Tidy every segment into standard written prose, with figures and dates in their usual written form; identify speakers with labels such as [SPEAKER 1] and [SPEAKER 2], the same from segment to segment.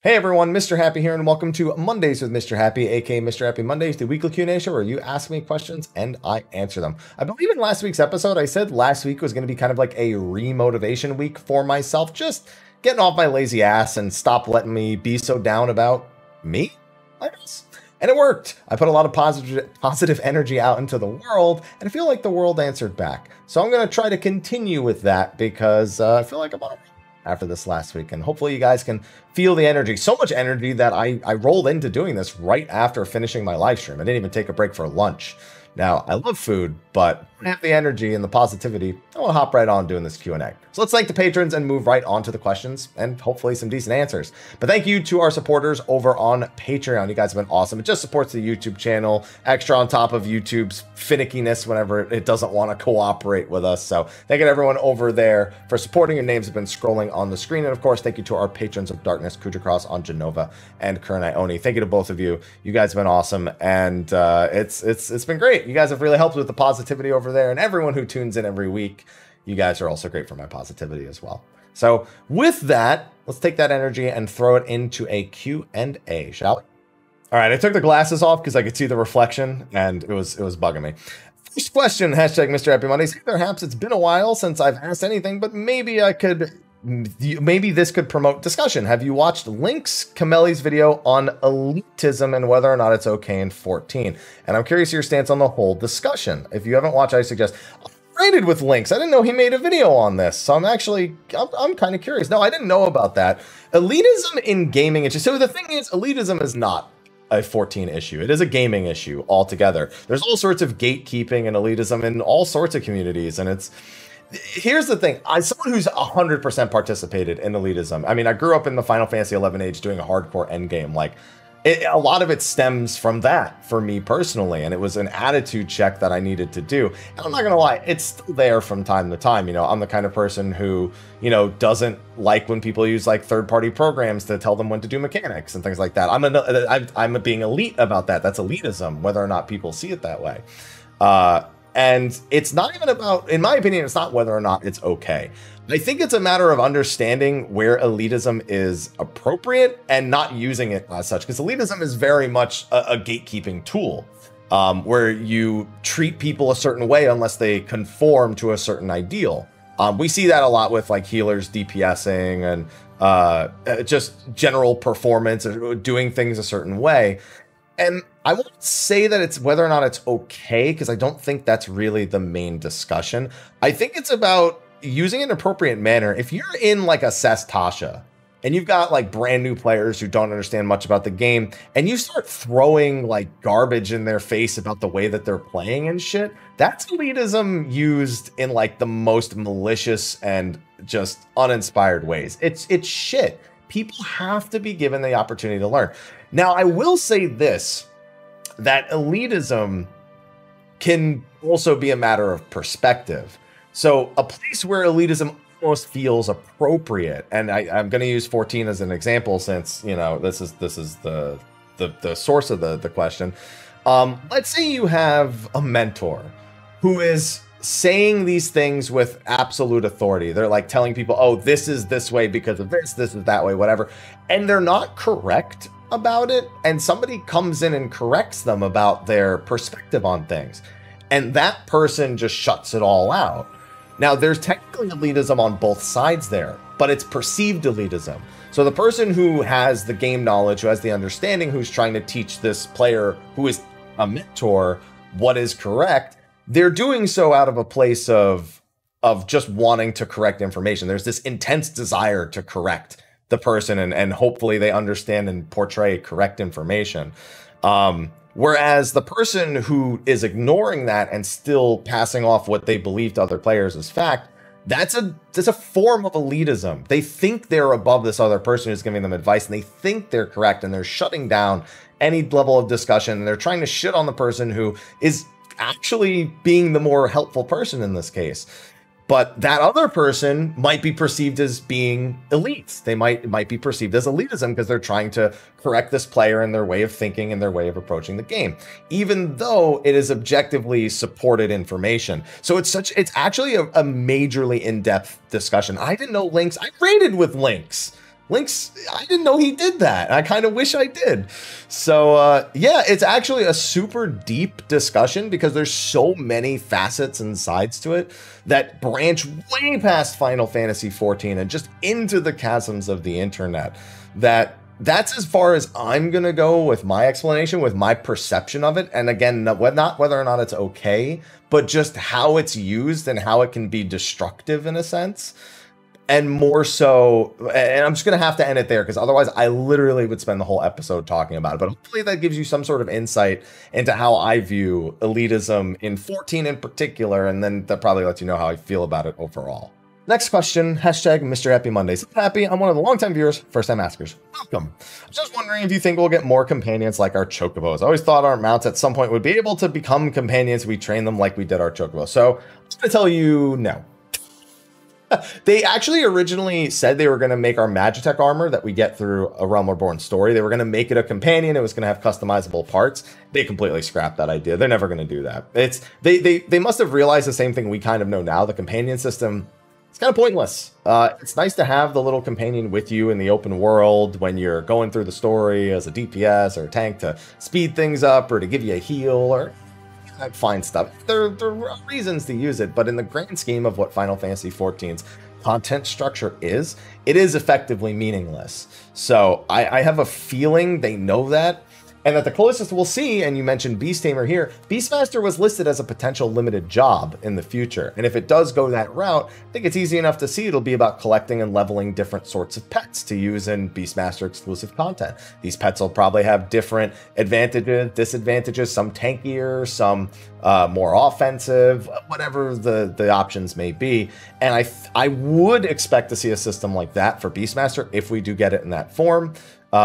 [SPEAKER 1] Hey everyone, Mr. Happy here, and welcome to Mondays with Mr. Happy, aka Mr. Happy Mondays, the weekly Q&A show where you ask me questions and I answer them. I believe in last week's episode, I said last week was going to be kind of like a re-motivation week for myself, just getting off my lazy ass and stop letting me be so down about me, I guess. And it worked. I put a lot of positive energy out into the world, and I feel like the world answered back. So I'm going to try to continue with that because I feel like I'm on a after this last week, and hopefully you guys can feel the energy. So much energy that I rolled into doing this right after finishing my live stream. I didn't even take a break for lunch. Now, I love food, but I have the energy and the positivity. I want to hop right on doing this Q&A. So let's thank the patrons and move right on to the questions and hopefully some decent answers. But thank you to our supporters over on Patreon. You guys have been awesome. It just supports the YouTube channel, extra on top of YouTube's finickiness whenever it doesn't want to cooperate with us. So thank you to everyone over there for supporting. Your names have been scrolling on the screen. And of course, thank you to our patrons of Darkness, Kuja Cross on Genova and Kern Ioni. Thank you to both of you. You guys have been awesome. And it's been great. You guys have really helped with the positivity over there, and everyone who tunes in every week. You guys are also great for my positivity as well. So with that, let's take that energy and throw it into a Q&A, shall we? All right, I took the glasses off because I could see the reflection and it was bugging me. First question, hashtag Mr. Happy Mondays. Perhaps it's been a while since I've asked anything, but maybe this could promote discussion. Have you watched Link's Kameli's video on elitism and whether or not it's okay in 14? And I'm curious your stance on the whole discussion. If you haven't watched, I suggest rated with Links. I didn't know he made a video on this, so I'm kind of curious. No, I didn't know about that. Elitism in gaming, so the thing is, elitism is not a 14 issue. It is a gaming issue altogether. There's all sorts of gatekeeping and elitism in all sorts of communities, and here's the thing. As someone who's 100% participated in elitism, I mean, I grew up in the Final Fantasy 11 age doing a hardcore endgame. Like, a lot of it stems from that for me personally, and it was an attitude check that I needed to do. And I'm not gonna lie, it's still there from time to time. You know, I'm the kind of person who, you know, doesn't like when people use like third-party programs to tell them when to do mechanics and things like that. I'm being elite about that. That's elitism, whether or not people see it that way. And it's not even about, in my opinion, it's not whether or not it's okay. I think it's a matter of understanding where elitism is appropriate and not using it as such, because elitism is very much a gatekeeping tool, where you treat people a certain way unless they conform to a certain ideal. We see that a lot with like healers DPSing and just general performance or doing things a certain way. And I won't say that it's whether or not it's okay, because I don't think that's really the main discussion. I think it's about using it in an appropriate manner. If you're in like a Cess Tasha and you've got like brand new players who don't understand much about the game, and you start throwing like garbage in their face about the way that they're playing and shit, that's elitism used in like the most malicious and just uninspired ways. It's shit. People have to be given the opportunity to learn. Now, I will say this, that elitism can also be a matter of perspective. So a place where elitism almost feels appropriate, and I'm going to use 14 as an example since, you know, this is the source of the question. Let's say you have a mentor who is saying these things with absolute authority. They're like telling people, oh, this is this way because of this is that way, whatever. And they're not correct about it. And somebody comes in and corrects them about their perspective on things. And that person just shuts it all out. Now, there's technically elitism on both sides there, but it's perceived elitism. So the person who has the game knowledge, who has the understanding, who's trying to teach this player who is a mentor what is correct, they're doing so out of a place of just wanting to correct information. There's this intense desire to correct the person, and hopefully they understand and portray correct information. Whereas the person who is ignoring that and still passing off what they believe to other players as fact, that's a form of elitism. They think they're above this other person who's giving them advice, and they think they're correct, and they're shutting down any level of discussion, and they're trying to shit on the person who is actually being the more helpful person in this case. But that other person might be perceived as being elite. They might be perceived as elitism because they're trying to correct this player in their way of thinking and their way of approaching the game, even though it is objectively supported information. So it's actually a majorly in-depth discussion. I didn't know Links. I raided with Links. Link's, I didn't know he did that. I kind of wish I did. So yeah, it's actually a super deep discussion because there's so many facets and sides to it that branch way past Final Fantasy XIV and just into the chasms of the internet. That's as far as I'm going to go with my explanation, with my perception of it. And again, not whether or not it's okay, but just how it's used and how it can be destructive in a sense. And more so, and I'm just going to have to end it there because otherwise I literally would spend the whole episode talking about it. But hopefully that gives you some sort of insight into how I view elitism in 14 in particular. And then that probably lets you know how I feel about it overall. Next question, hashtag Mr. Happy Mondays. Happy, I'm one of the longtime viewers, first-time askers. Welcome. I'm just wondering if you think we'll get more companions like our Chocobos. I always thought our mounts at some point would be able to become companions if we train them like we did our Chocobos. So I'm just going to tell you no. They actually originally said they were going to make our Magitech armor that we get through A Realm Reborn story. They were going to make it a companion. It was going to have customizable parts. They completely scrapped that idea. They're never going to do that. They must have realized the same thing we kind of know now. The companion system, it's kind of pointless. It's nice to have the little companion with you in the open world when you're going through the story as a DPS or a tank to speed things up or to give you a heal or fine stuff. There are reasons to use it, but in the grand scheme of what Final Fantasy XIV's content structure is, it is effectively meaningless. So I have a feeling they know that. And that the closest we'll see, and you mentioned Beast Tamer here, Beastmaster was listed as a potential limited job in the future. And if it does go that route, I think it's easy enough to see it'll be about collecting and leveling different sorts of pets to use in Beastmaster exclusive content. These pets will probably have different advantages, disadvantages, some tankier, some more offensive, whatever the options may be. And I would expect to see a system like that for Beastmaster if we do get it in that form.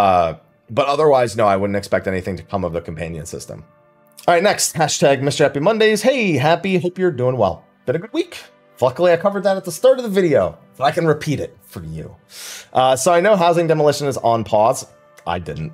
[SPEAKER 1] But otherwise, no, I wouldn't expect anything to come of the companion system. All right, next, hashtag Mr. Happy Mondays. Hey, Happy, hope you're doing well. Been a good week. Luckily, I covered that at the start of the video, but I can repeat it for you. So I know housing demolition is on pause. I didn't.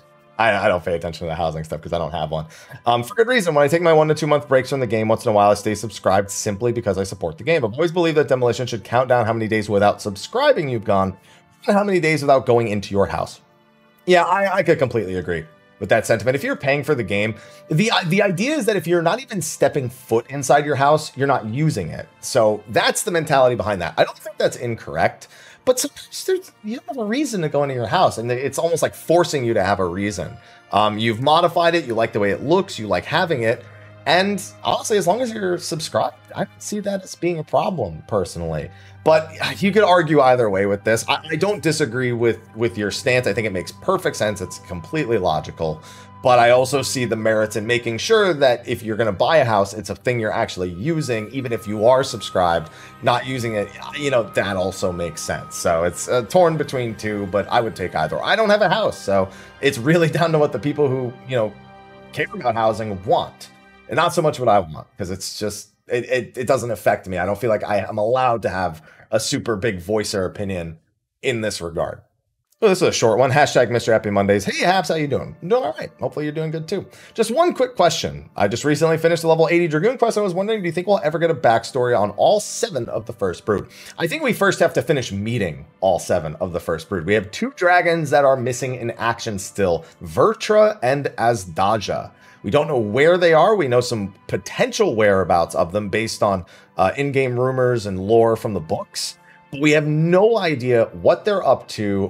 [SPEAKER 1] I don't pay attention to the housing stuff because I don't have one. For good reason. When I take my 1 to 2 month breaks from the game, once in a while I stay subscribed simply because I support the game. I've always believed that demolition should count down how many days without subscribing you've gone and how many days without going into your house. Yeah, I could completely agree with that sentiment. If you're paying for the game, the idea is that if you're not even stepping foot inside your house, you're not using it. So that's the mentality behind that. I don't think that's incorrect, but sometimes you don't have a reason to go into your house, and it's almost like forcing you to have a reason. You've modified it, you like the way it looks, you like having it, and honestly, as long as you're subscribed, I don't see that as being a problem personally. But you could argue either way with this. I don't disagree with your stance. I think it makes perfect sense. It's completely logical. But I also see the merits in making sure that if you're going to buy a house, it's a thing you're actually using, even if you are subscribed, not using it, you know, that also makes sense. So it's torn between two, but I would take either. I don't have a house, so it's really down to what the people who, you know, care about housing want. And not so much what I want, because it's just, it doesn't affect me. I don't feel like I'm allowed to have a super big voice or opinion in this regard. So this is a short one. Hashtag Mr. Happy Mondays. Hey, Haps, how you doing? I'm doing all right. Hopefully you're doing good too. Just one quick question. I just recently finished the level 80 Dragoon quest. I was wondering, do you think we'll ever get a backstory on all 7 of the First Brood? I think we first have to finish meeting all 7 of the First Brood. We have 2 dragons that are missing in action still, Vertra and Azdaja. We don't know where they are. We know some potential whereabouts of them based on in-game rumors and lore from the books. But we have no idea what they're up to,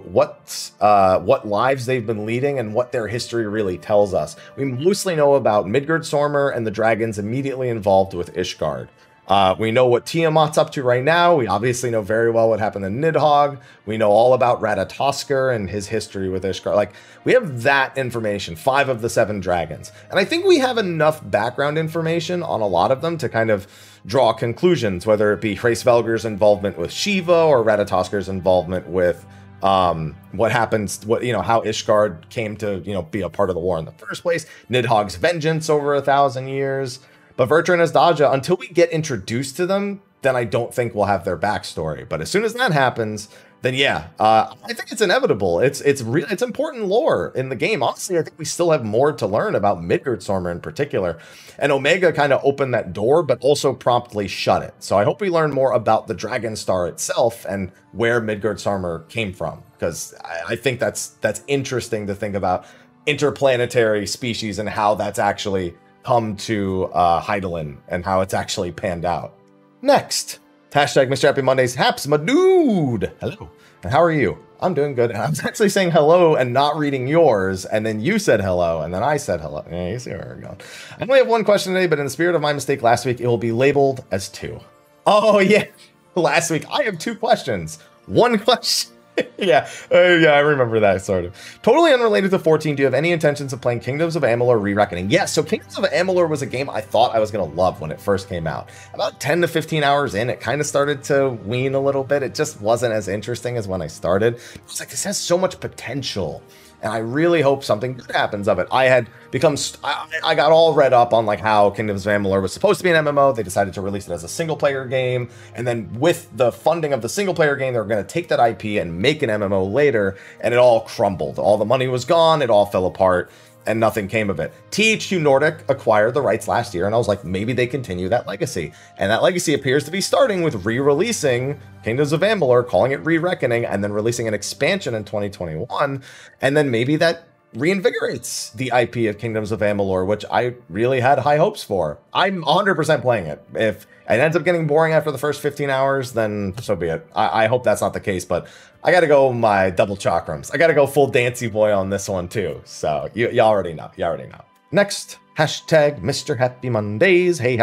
[SPEAKER 1] what lives they've been leading, and what their history really tells us. We mostly know about Midgardsormr and the dragons immediately involved with Ishgard. We know what Tiamat's up to right now. We obviously know very well what happened to Nidhogg. We know all about Ratatoskr and his history with Ishgard. Like, we have that information, 5 of the 7 dragons. And I think we have enough background information on a lot of them to kind of draw conclusions, whether it be Hraesvelgur's involvement with Shiva or Ratatoskr's involvement with what happens, how Ishgard came to, be a part of the war in the first place, Nidhogg's vengeance over 1,000 years. But Vertra and Azdaja, until we get introduced to them, then I don't think we'll have their backstory. But as soon as that happens, then yeah, I think it's inevitable. It's important lore in the game. Honestly, I think we still have more to learn about Midgardsormr in particular. And Omega kind of opened that door, but also promptly shut it. So I hope we learn more about the Dragon Star itself and where Midgardsormr came from, because I think that's interesting to think about interplanetary species and how that's actually come to Hydaelyn and how it's actually panned out. Next. Hashtag Mr. Happy Mondays. Haps, my dude. Hello. And how are you? I'm doing good. And I was actually saying hello and not reading yours. And then you said hello. And then I said hello. Yeah, you see where we're going. I only have one question today, but in the spirit of my mistake last week, it will be labeled as 2. Oh, yeah. Last week, I have 2 questions. 1 question. Yeah, I remember that, sort of. Totally unrelated to 14, do you have any intentions of playing Kingdoms of Amalur Re-Reckoning? Yes, so Kingdoms of Amalur was a game I thought I was going to love when it first came out. About 10 to 15 hours in, it kind of started to wean a little bit. It just wasn't as interesting as when I started. I was like, this has so much potential, and I really hope something good happens of it. I had become, I got all read up on like how Kingdoms of Amalur was supposed to be an MMO. They decided to release it as a single player game. And then with the funding of the single player game, they were going to take that IP and make an MMO later. And it all crumbled. All the money was gone. It all fell apart and nothing came of it. THQ Nordic acquired the rights last year. And I was like, maybe they continue that legacy. And that legacy appears to be starting with re-releasing Kingdoms of Amalur, calling it Re-Reckoning, and then releasing an expansion in 2021. And then maybe that reinvigorates the IP of Kingdoms of Amalur, which I really had high hopes for. I'm 100% playing it. If it ends up getting boring after the first 15 hours, then so be it. I hope that's not the case, but I gotta go my double chakrams. I gotta go full Dancy Boy on this one too. So you already know. You already know. Next, hashtag Mr. Happy Mondays. Hey,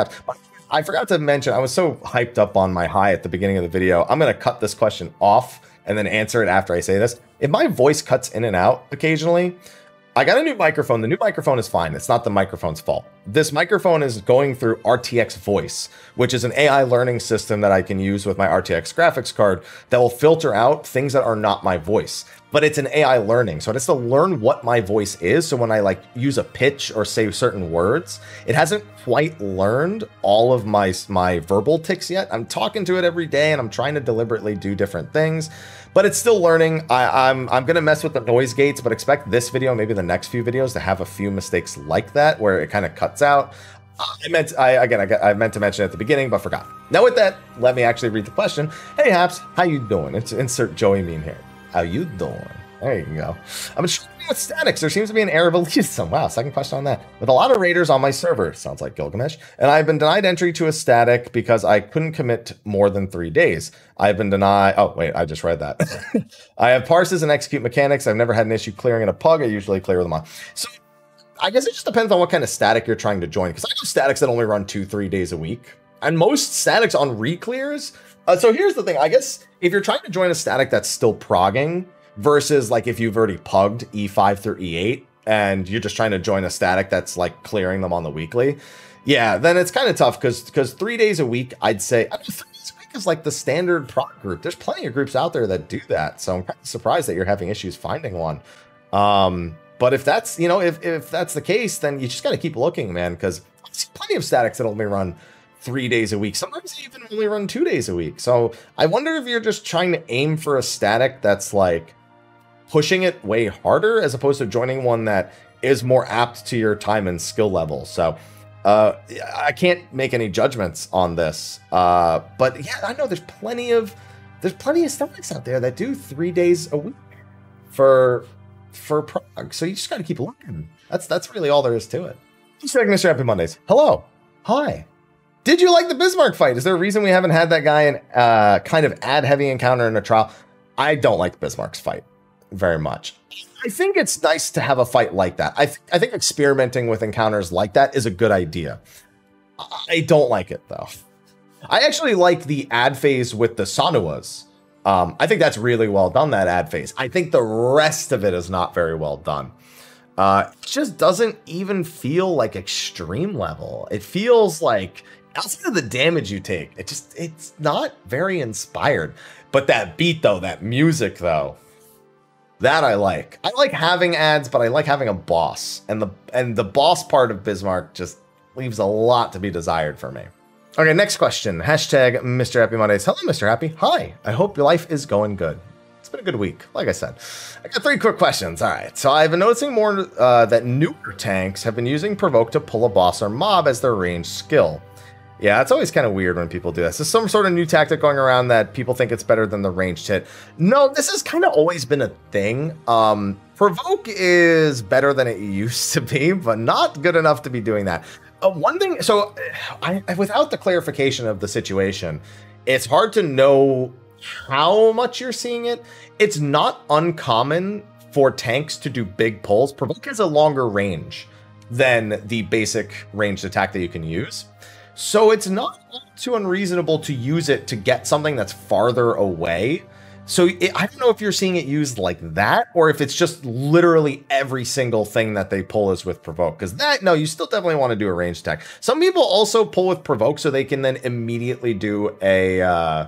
[SPEAKER 1] I forgot to mention, I was so hyped up on my high at the beginning of the video. I'm gonna cut this question off and then answer it after I say this. If my voice cuts in and out occasionally, I got a new microphone. The new microphone is fine. It's not the microphone's fault. This microphone is going through RTX Voice, which is an AI learning system that I can use with my RTX graphics card that will filter out things that are not my voice. But it's an AI learning, so it has to learn what my voice is. So when I like use a pitch or say certain words, it hasn't quite learned all of my verbal tics yet. I'm talking to it every day and I'm trying to deliberately do different things, but it's still learning. I'm gonna mess with the noise gates, but expect this video, maybe the next few videos, to have a few mistakes like that where it kind of cuts out. I meant to mention it at the beginning, but forgot. Now with that, let me actually read the question. Hey Haps, how you doing? It's insert Joey meme here. How you doing? There you go. I'm struggling with statics. There seems to be an error of elitism. Wow, second question on that. With a lot of raiders on my server, sounds like Gilgamesh, and I've been denied entry to a static because I couldn't commit more than 3 days. I've been denied. Oh, wait, I just read that. I have parses and execute mechanics. I've never had an issue clearing in a pug. I usually clear them on. So I guess it just depends on what kind of static you're trying to join, because I know statics that only run 2-3 days a week. And most statics on re-clears. So here's the thing. I guess if you're trying to join a static that's still progging versus like if you've already pugged E5 through E8 and you're just trying to join a static that's like clearing them on the weekly, yeah, then it's kind of tough because 3 days a week, I'd say, 3 days a week is like the standard prog group. There's plenty of groups out there that do that. So I'm kind of surprised that you're having issues finding one. But if that's, you know, if that's the case, then you just got to keep looking, man, because I see plenty of statics that only run 3 days a week. Sometimes they even only run 2 days a week. So I wonder if you're just trying to aim for a static that's like pushing it way harder as opposed to joining one that is more apt to your time and skill level. So I can't make any judgments on this. But yeah, I know there's plenty of statics out there that do 3 days a week for prog. So you just got to keep looking. That's really all there is to it. Mr. Happy Mondays. Hello. Hi. Did you like the Bismarck fight? Is there a reason we haven't had that guy in kind of ad-heavy encounter in a trial? I don't like Bismarck's fight very much. I think it's nice to have a fight like that. I think experimenting with encounters like that is a good idea. I don't like it, though. I actually like the ad phase with the Sanuas. I think that's really well done, that ad phase. I think the rest of it is not very well done. It just doesn't even feel like extreme level. It feels like, outside of the damage you take, it's not very inspired. But that beat though, that music though, that I like. I like having ads, but I like having a boss. And the boss part of Bismarck just leaves a lot to be desired for me. Okay, next question. Hashtag Mr. Happy Mondays. Hello, Mr. Happy. Hi. I hope your life is going good. It's been a good week, like I said. I got 3 quick questions. All right. So I've been noticing more that newer tanks have been using Provoke to pull a boss or mob as their ranged skill. Yeah, it's always kind of weird when people do this. There's some sort of new tactic going around that people think it's better than the ranged hit. No, this has kind of always been a thing. Provoke is better than it used to be, but not good enough to be doing that. One thing, so without the clarification of the situation, it's hard to know how much you're seeing it. It's not uncommon for tanks to do big pulls. Provoke has a longer range than the basic ranged attack that you can use. So it's not too unreasonable to use it to get something that's farther away. So I don't know if you're seeing it used like that, or if it's just literally every single thing that they pull is with Provoke. Because no, you still definitely want to do a ranged attack. Some people also pull with Provoke so they can then immediately do an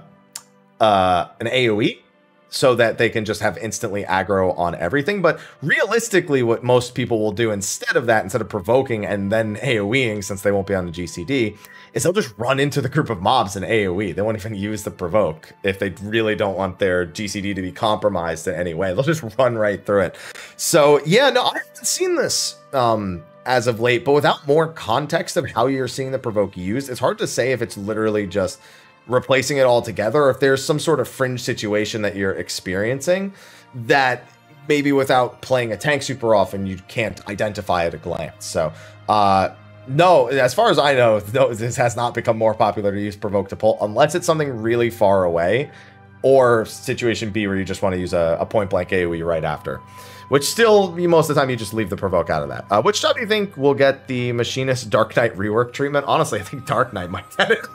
[SPEAKER 1] AoE, so that they can just have instantly aggro on everything. But realistically, what most people will do instead of that, instead of provoking and then AoEing, since they won't be on the GCD, is they'll just run into the group of mobs and AoE. They won't even use the provoke if they really don't want their GCD to be compromised in any way. They'll just run right through it. So yeah, no, I haven't seen this as of late, but without more context of how you're seeing the provoke used, it's hard to say if it's literally just replacing it all together, or if there's some sort of fringe situation that you're experiencing that maybe without playing a tank super often, you can't identify at a glance. So, no, as far as I know, no, this has not become more popular to use Provoke to pull, unless it's something really far away, or situation B where you just want to use a point-blank AoE right after. Which still, most of the time, you just leave the Provoke out of that. Which job do you think will get the Machinist Dark Knight rework treatment? Honestly, I think Dark Knight might get it.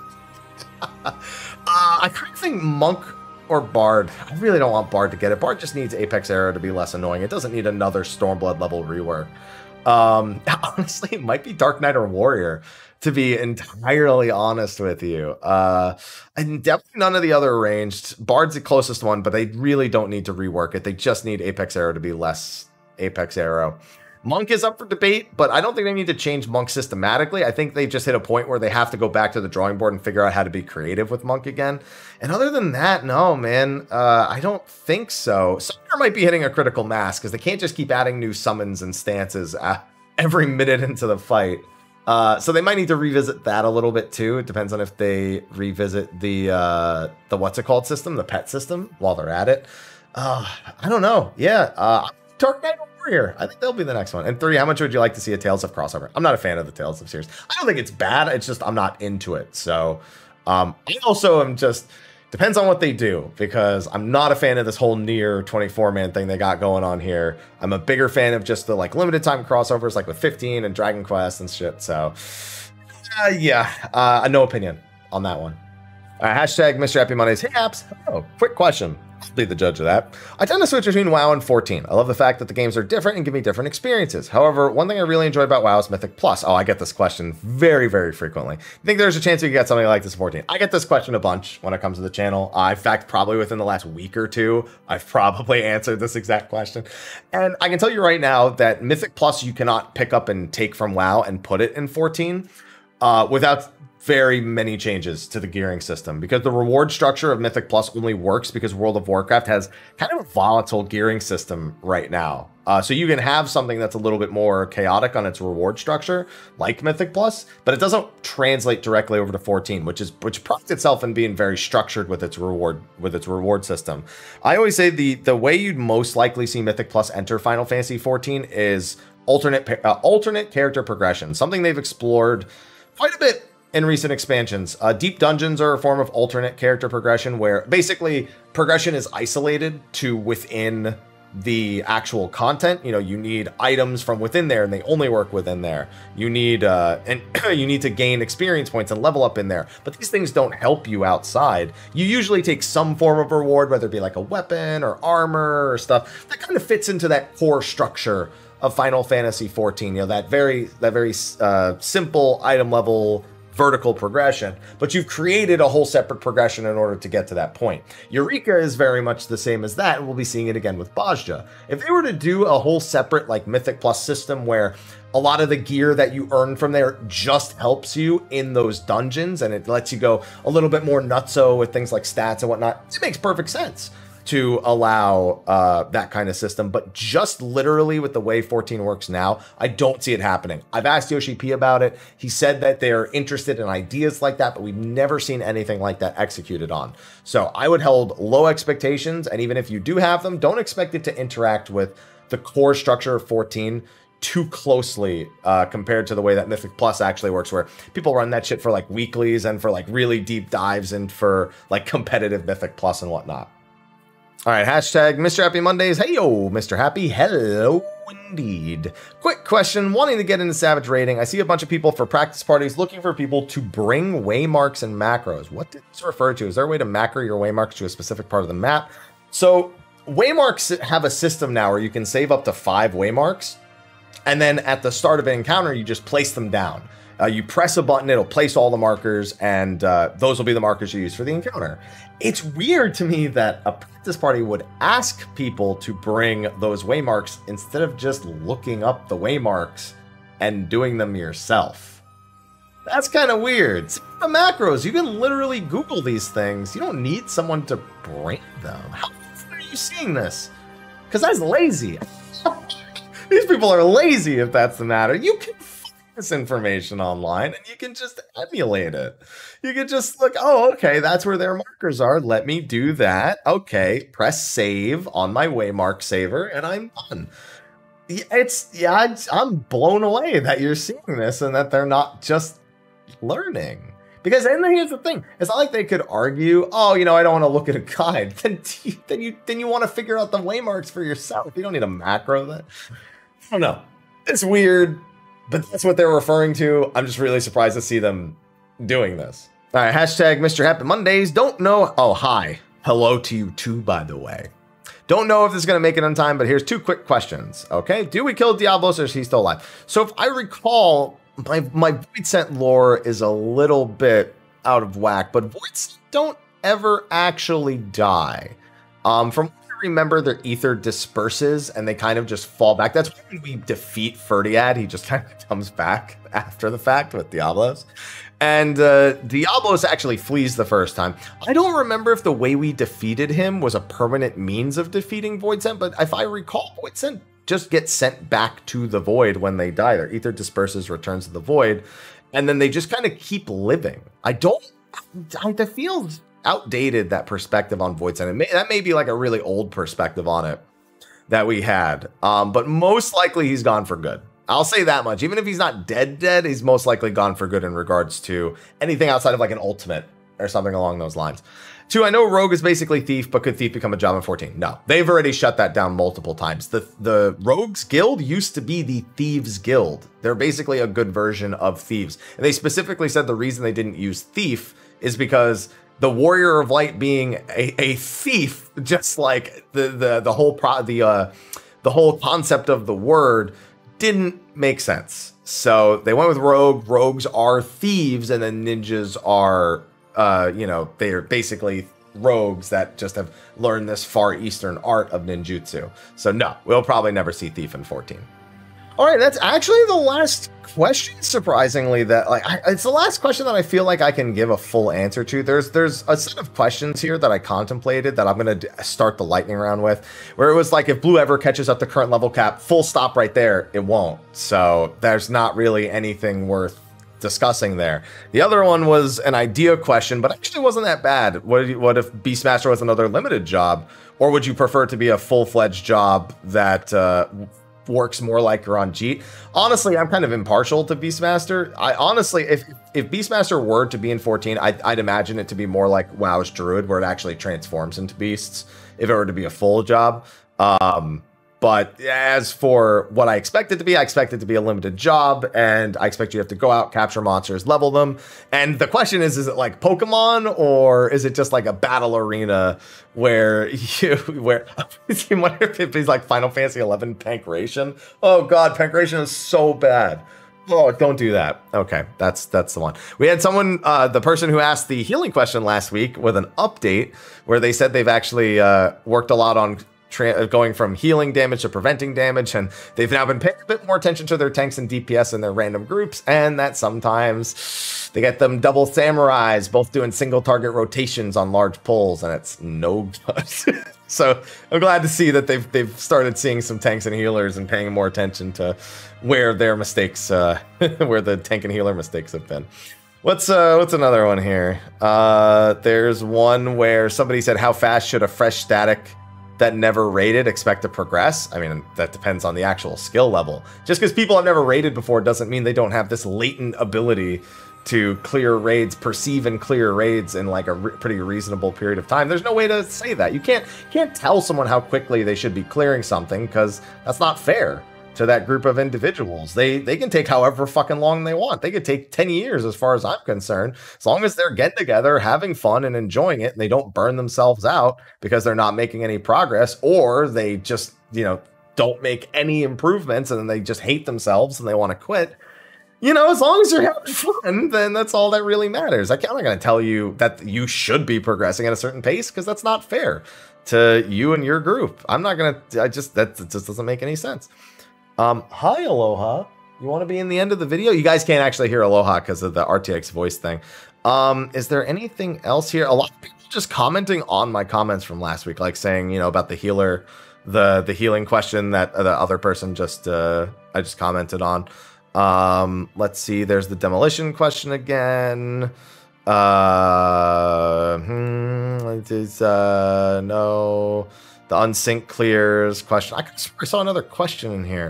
[SPEAKER 1] I kind of think Monk or Bard. I really don't want Bard to get it. Bard just needs Apex Arrow to be less annoying. It doesn't need another Stormblood level rework. Honestly, it might be Dark Knight or Warrior, to be entirely honest with you. And definitely none of the other ranged. Bard's the closest one, but they really don't need to rework it. They just need Apex Arrow to be less Apex Arrow. Monk is up for debate, but I don't think they need to change Monk systematically. I think they just hit a point where they have to go back to the drawing board and figure out how to be creative with Monk again. And other than that, no, man, I don't think so. Summoner might be hitting a critical mass because they can't just keep adding new summons and stances every minute into the fight. So they might need to revisit that a little bit too. It depends on if they revisit the what's it called system, the pet system, while they're at it. I don't know. Yeah, Dark Knight Warrior. I think they'll be the next one. And 3, how much would you like to see a Tales of crossover? I'm not a fan of the Tales of series. I don't think it's bad. It's just I'm not into it. So I also am just depends on what they do, because I'm not a fan of this whole Nier 24-man thing they got going on here. I'm a bigger fan of just the like limited time crossovers, like with 15 and Dragon Quest and shit. So yeah, no opinion on that one. Hashtag Mr. Happy Mondays. Hey apps. Oh, quick question. I'll be the judge of that. I tend to switch between WoW and 14. I love the fact that the games are different and give me different experiences. However, one thing I really enjoy about WoW is Mythic Plus. Oh, I get this question very, very frequently. I think there's a chance we could get something like this in 14. I get this question a bunch when it comes to the channel. In fact, probably within the last week or two, I've probably answered this exact question. And I can tell you right now that Mythic Plus you cannot pick up and take from WoW and put it in 14 without very many changes to the gearing system, because the reward structure of Mythic Plus only works because World of Warcraft has kind of a volatile gearing system right now. So you can have something that's a little bit more chaotic on its reward structure, like Mythic Plus, but it doesn't translate directly over to 14, which prides itself in being very structured with its reward system. I always say the way you'd most likely see Mythic Plus enter Final Fantasy 14 is alternate character progression, something they've explored quite a bit in recent expansions. Deep dungeons are a form of alternate character progression where basically progression is isolated to within the actual content. You know, you need items from within there and they only work within there. You need you need to gain experience points and level up in there, but these things don't help you outside. You usually take some form of reward, whether it be like a weapon or armor or stuff that kind of fits into that core structure of Final Fantasy 14. You know, that very simple item level vertical progression, but you've created a whole separate progression in order to get to that point. Eureka is very much the same as that, and we'll be seeing it again with Bozja. If they were to do a whole separate like Mythic Plus system where a lot of the gear that you earn from there just helps you in those dungeons, and it lets you go a little bit more nutso with things like stats and whatnot, it makes perfect sense to allow that kind of system. But just literally with the way 14 works now, I don't see it happening. I've asked Yoshi P about it. He said that they're interested in ideas like that, but we've never seen anything like that executed on. So I would hold low expectations, and even if you do have them, don't expect it to interact with the core structure of 14 too closely compared to the way that Mythic Plus actually works, where people run that shit for like weeklies and for like really deep dives and for like competitive Mythic Plus and whatnot. All right, hashtag Mr. Happy Mondays. Hey, yo, Mr. Happy. Hello, indeed. Quick question. Wanting to get into Savage Raiding, I see a bunch of people for practice parties looking for people to bring waymarks and macros. What did this refer to? Is there a way to macro your waymarks to a specific part of the map? So waymarks have a system now where you can save up to 5 waymarks, and then at the start of an encounter, you just place them down. You press a button, it'll place all the markers, and those will be the markers you use for the encounter. It's weird to me that a practice party would ask people to bring those waymarks instead of just looking up the waymarks and doing them yourself. That's kind of weird. The macros, you can literally Google these things. You don't need someone to bring them. How are you seeing this? Because that's lazy. These people are lazy if that's the matter. You can find this information online and you can just emulate it. You can just look, oh, okay, that's where their markers are. Let me do that. Okay, press save on my waymark saver and I'm done. I'm blown away that you're seeing this and that they're not just learning. Because then here's the thing. It's not like they could argue, oh, you know, I don't want to look at a guide. Then you want to figure out the waymarks for yourself. You don't need a macro then. I don't know. It's weird, but that's what they're referring to. I'm just really surprised to see them doing this. All right, hashtag Mr. Happy Mondays. Don't know. Oh, hi. Hello to you too, by the way. Don't know if this is going to make it on time, but here's 2 quick questions. Okay. Do we kill Diablos or is he still alive? So if I recall, my Voidsent lore is a little bit out of whack, but Voidsent don't ever actually die. From remember, their ether disperses and they kind of just fall back. That's when we defeat Ferdiad. He just kind of comes back after the fact with Diablos. And Diablos actually flees the first time. I don't remember if the way we defeated him was a permanent means of defeating Voidsent, but if I recall, Voidsent just gets sent back to the void when they die. Their ether disperses, returns to the void, and then they just kind of keep living. I feel outdated, that perspective on Voidsent. That may be like a really old perspective on it that we had. But most likely he's gone for good. I'll say that much. Even if he's not dead, he's most likely gone for good in regards to anything outside of like an ultimate or something along those lines. 2, I know Rogue is basically Thief, but could Thief become a job in 14? No, they've already shut that down multiple times. The Rogues Guild used to be the Thieves Guild. They're basically a good version of Thieves. And they specifically said the reason they didn't use Thief is because the Warrior of Light being a thief, just like the whole concept of the word didn't make sense. So they went with Rogue. Rogues are thieves, and then ninjas are, they're basically rogues that just have learned this Far Eastern art of ninjutsu. So no, we'll probably never see Thief in 14. All right, that's actually the last question, surprisingly, that it's the last question that I feel like I can give a full answer to. There's a set of questions here that I contemplated that I'm going to start the lightning round with, where it was like, if blue ever catches up to current level cap, full stop right there, it won't. So there's not really anything worth discussing there. The other one was an idea question, but actually wasn't that bad. What if Beastmaster was another limited job, or would you prefer it to be a full-fledged job that works more like you're on Jeet? Honestly, I'm kind of impartial to Beastmaster. I honestly, if Beastmaster were to be in 14, I'd imagine it to be more like WoW's Druid, where it actually transforms into beasts, if it were to be a full job. But as for what I expect it to be, I expect it to be a limited job, and I expect you have to go out, capture monsters, level them. And the question is it like Pokemon, or is it just like a battle arena where you wonder if it's like Final Fantasy 11 Pancration? Oh god, Pancration is so bad. Oh, don't do that. Okay, that's the one. We had someone, the person who asked the healing question last week with an update where they said they've actually worked a lot on going from healing damage to preventing damage, and they've now been paying a bit more attention to their tanks and DPS in their random groups, and that sometimes they get them double samurais, both doing single target rotations on large pulls, and it's no good. So I'm glad to see that they've started seeing some tanks and healers and paying more attention to where their mistakes, where the tank and healer mistakes have been. What's another one here? There's one where somebody said, how fast should a fresh static that never raided expect to progress? I mean, that depends on the actual skill level. Just because people have never raided before doesn't mean they don't have this latent ability to clear raids, perceive and clear raids in like a pretty reasonable period of time. There's no way to say that. You can't tell someone how quickly they should be clearing something, because that's not fair to that group of individuals. They can take however fucking long they want. They could take 10 years as far as I'm concerned, as long as they're getting together, having fun and enjoying it, and they don't burn themselves out because they're not making any progress, or they just, you know, don't make any improvements and then they just hate themselves and they want to quit. You know, as long as you're having fun, then that's all that really matters. I'm not going to tell you that you should be progressing at a certain pace, because that's not fair to you and your group. I'm not going to, that just doesn't make any sense. Hi, Aloha. You want to be in the end of the video? You guys can't actually hear Aloha because of the RTX voice thing. Is there anything else here? A lot of people just commenting on my comments from last week, like saying, you know, about the healer, the healing question that the other person just, I just commented on. Let's see, there's the demolition question again. It is, no, the unsync clears question. I saw another question in here.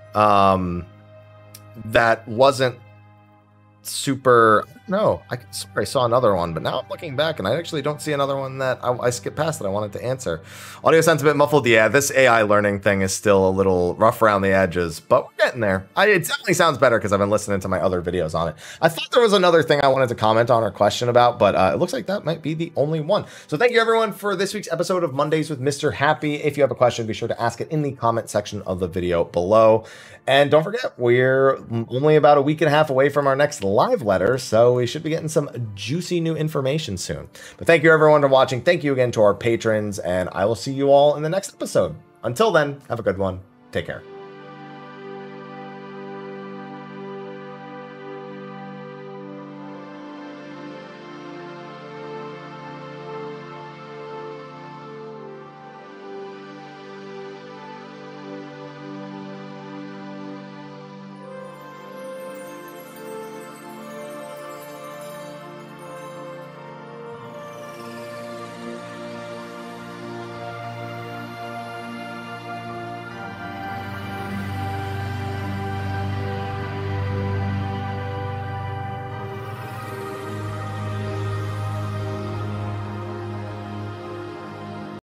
[SPEAKER 1] That wasn't super, no, I swear I saw another one, but now I'm looking back and I actually don't see another one that I skipped past that I wanted to answer. Audio sounds a bit muffled. Yeah, this AI learning thing is still a little rough around the edges, but we're getting there. It definitely sounds better because I've been listening to my other videos on it. I thought there was another thing I wanted to comment on or question about, but it looks like that might be the only one. So thank you everyone for this week's episode of Mondays with Mr. Happy. If you have a question, be sure to ask it in the comment section of the video below. And don't forget, we're only about a week and a half away from our next live letter, so we should be getting some juicy new information soon. But thank you everyone for watching. Thank you again to our patrons, and I will see you all in the next episode. Until then, have a good one. Take care.